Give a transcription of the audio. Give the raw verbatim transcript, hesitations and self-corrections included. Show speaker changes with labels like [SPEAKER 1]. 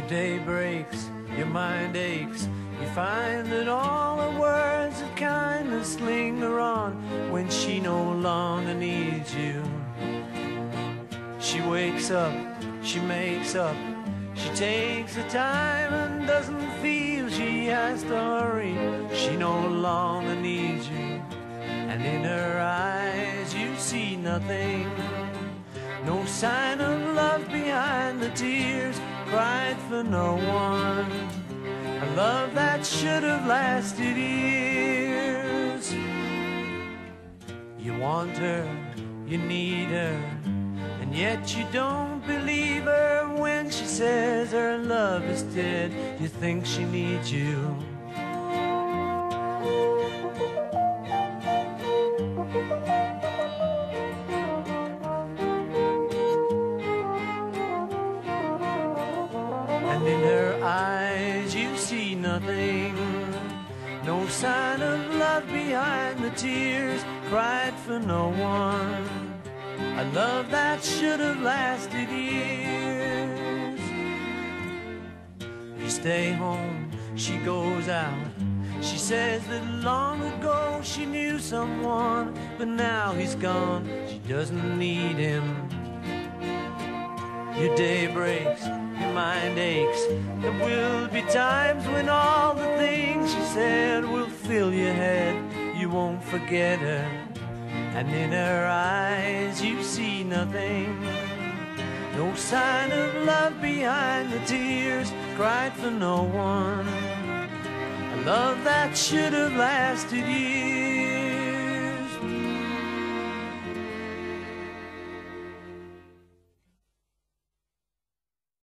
[SPEAKER 1] day breaks, your mind aches. You find that all her words of kindness linger on when she no longer needs you. She wakes up, she makes up, she takes the time and doesn't feel she has to hurry. She no longer needs you, and in her eyes you see nothing. No sign of love behind the tears cried for no one. A love that should have lasted years. You want her, you need her, and yet you don't believe her when she says her love is dead. You think she needs you. And in her eyes you see nothing. No sign of love behind the tears cried for no one. A love that should have lasted years. You stay home, she goes out. She says that long ago she knew someone, but now he's gone, she doesn't need him. Your day breaks, your mind aches. There will be times when all the things she said will fill your head. You won't forget her, and in her eyes you see nothing. No sign of love behind the tears cried for no one. A love that should have lasted years.